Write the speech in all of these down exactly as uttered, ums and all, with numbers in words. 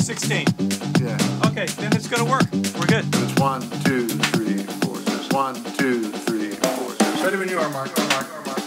sixteen. Yeah. Okay, then it's gonna work. We're good. It's one, two, three, four, six. One, two, three, four, six. Ready when you are, Mark. Mark, Mark, Mark.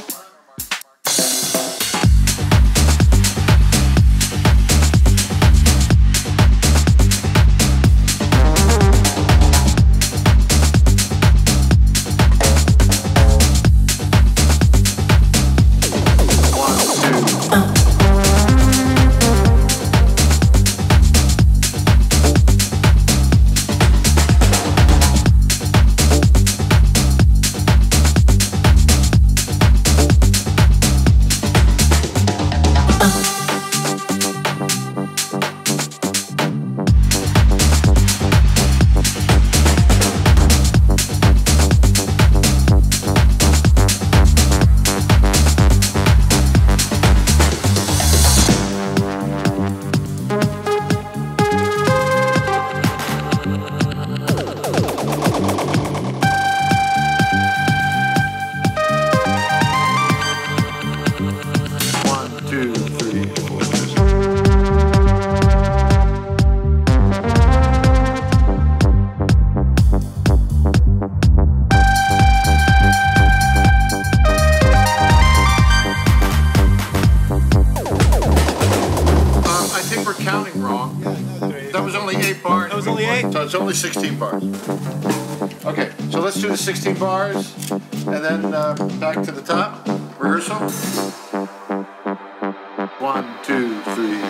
Counting wrong. That was only eight bars. That was only eight? So it's only sixteen bars. Okay, so let's do the sixteen bars and then uh, back to the top. Rehearsal. One, two, three.